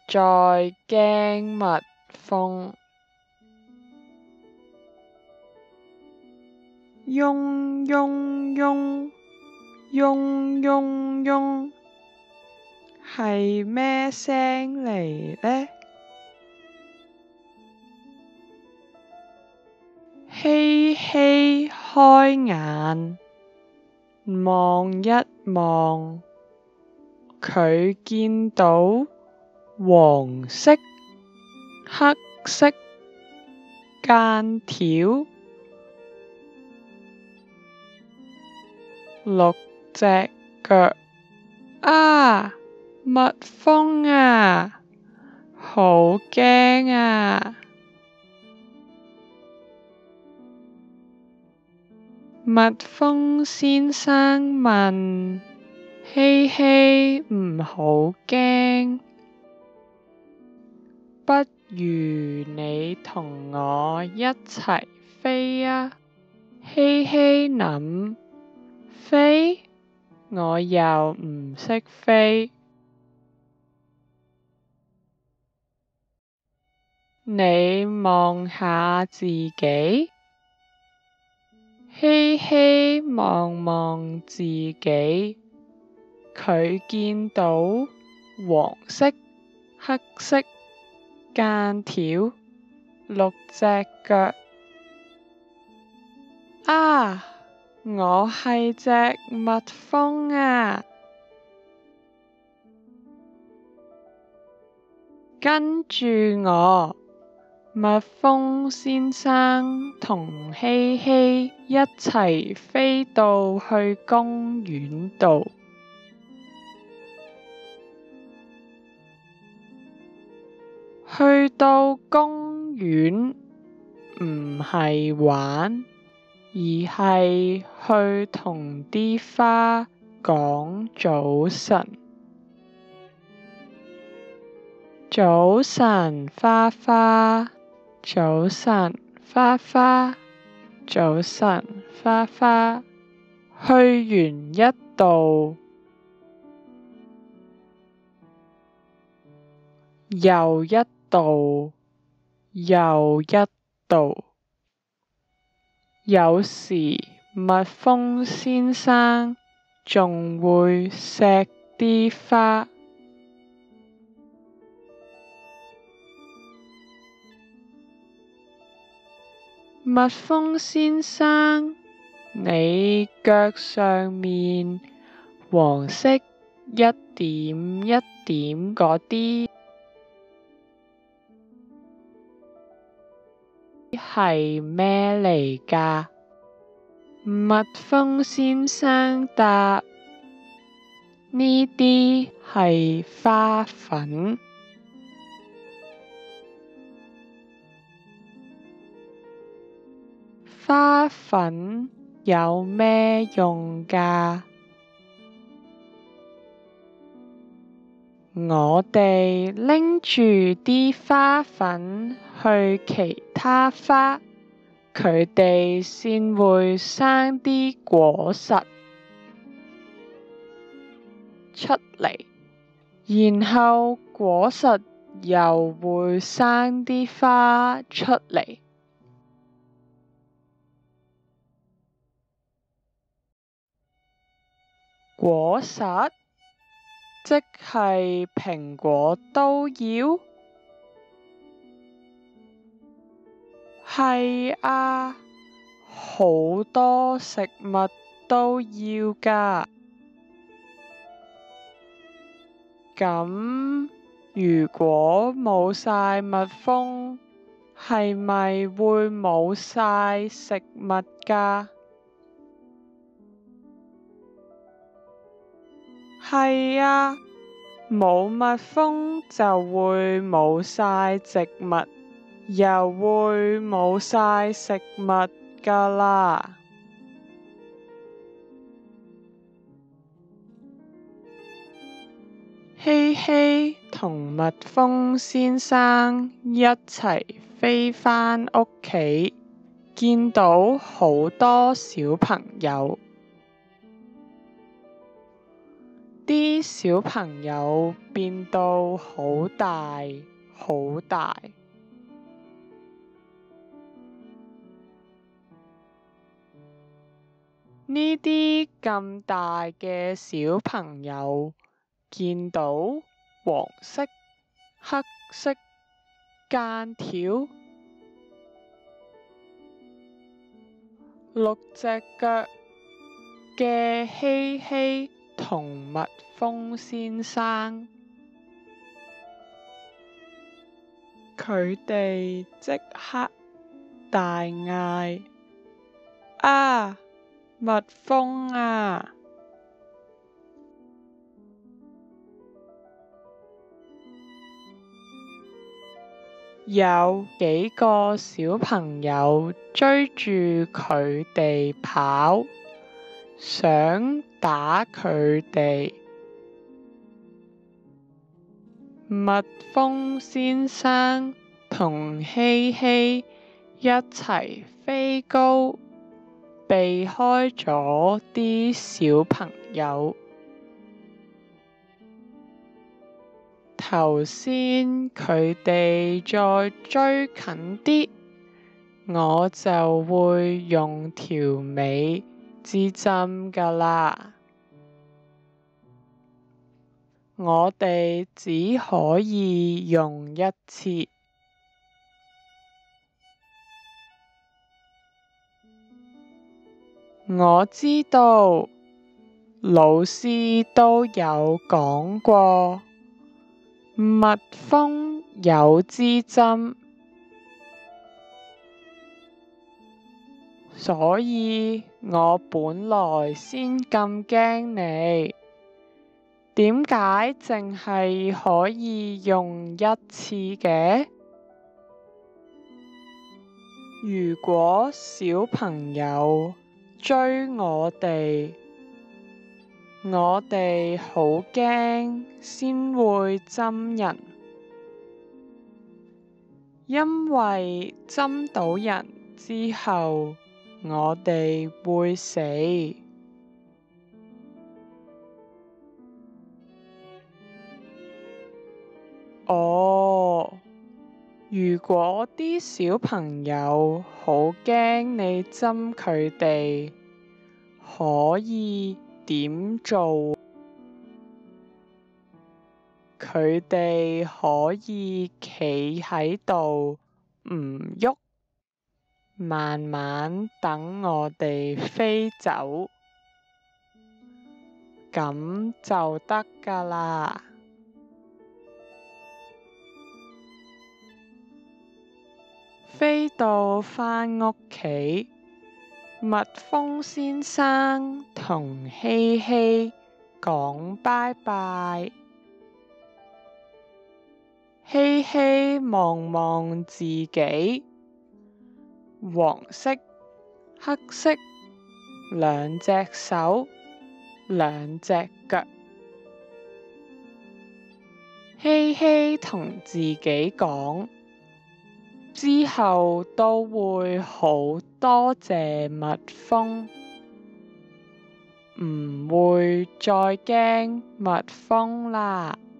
再驚蜜蜂。嗡嗡嗡，嗡嗡嗡，係咩聲嚟呢？熹熹開眼，望一望，佢見到黃色、黑色間條6隻腳。啊！蜜蜂啊，好驚啊！蜜蜂先生問：熹熹唔好驚，不如你同我一齊飛啊！熹熹諗：飛？我又唔識飛。你望下自己。熹熹望望自己，佢見到黃色、黑色間條6隻腳。啊！我係隻蜜蜂啊！跟住我。蜜蜂先生同熹熹一齊飛到去公園度。去到公園唔係玩，而係去同啲花講早晨。早晨，花花。早晨，花花。早晨，花花。去完一度，又一度，又一度。有時蜜蜂先生仲會錫啲花。蜜蜂先生，你腳上面黃色一點一點嗰啲係咩嚟㗎？蜜蜂先生答：呢啲係花粉。花粉有咩用㗎？我哋拎住啲花粉去其他花，佢哋先會生啲果實出嚟，然後果實又會生啲花出嚟。果實，即係蘋果都要？係啊，好多食物都要㗎。咁如果冇晒蜜蜂，係咪會冇晒食物㗎？係啊，冇蜜蜂就會冇晒植物，又會冇晒食物㗎喇。熹熹同蜜蜂先生一齊飛返屋企，見到好多小朋友。 啲小朋友變到好大好大。呢啲咁大嘅小朋友見到黃色、黑色間條、6隻腳嘅希希同蜜蜂先生，佢哋即刻大嗌：啊！蜜蜂啊！有幾個小朋友追住佢哋跑，想打佢哋。蜜蜂先生同希希一齊飛高，避開咗啲小朋友。頭先佢哋再追近啲，我就會用條尾支針㗎喇。我哋只可以用一次。我知道，老師都有講過，蜜蜂有支針，所以我本來先咁驚你。點解淨係可以用一次嘅？如果小朋友追我哋好驚先會針人，因為針到人之後，我哋會死。哦，如果啲小朋友好驚你針佢哋，可以點做？佢哋可以企喺度唔喐，慢慢等我哋飛走，咁就得㗎喇。飛到返屋企，蜜蜂先生同希希講拜拜。希希望望自己，黃色、黑色，兩隻手，兩隻腳。希希同自己講，之後都會好多謝蜜蜂，唔會再驚蜜蜂啦。